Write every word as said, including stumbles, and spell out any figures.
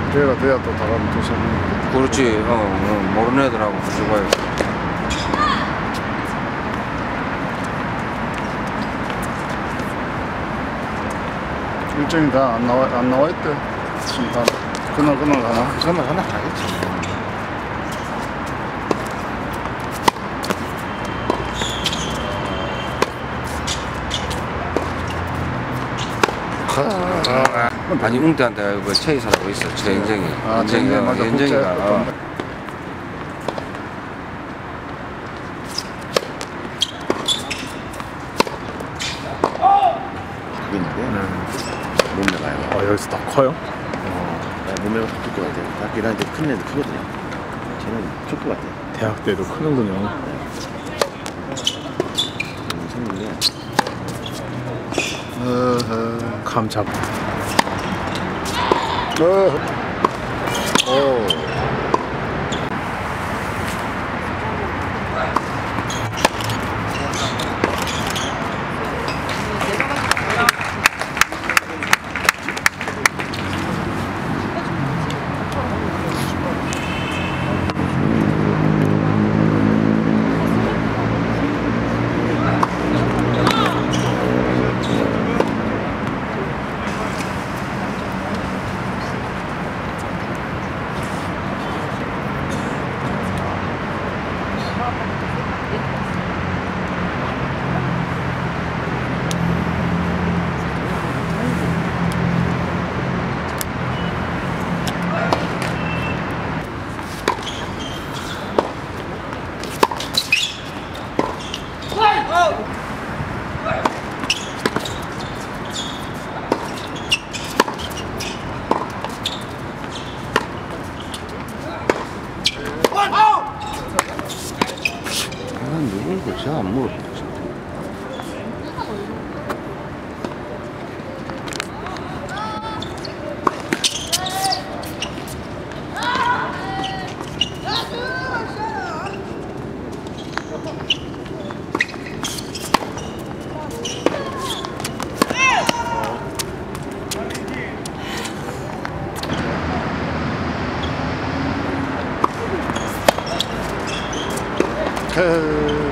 기회가 돼야 또 다른 또 시합. 그렇지. 어, 어 모르는 애들하고 같이 봐야지. 일정이 다 안 나와 안 나와 있대. 심판 그날 그날 하나. 그날 하나 가겠지. 아, 아니 웅대한테 그 최이사라고 있어. 최인정이. 아, 인정이가 맞아. 인정이가. 어. 그게 있는데 네. 몸매가요. 아 여기서 다 커요? 어, 몸매가 더 클 것 같아요. 다 계란인데 큰 애도 크거든요. 쟤는 클 것 같아요. 대학 때도 크는군요. 생긴데 어허. 감 잡. 어. 오. 아 누군 거 제가 안 물었어. 헤헤.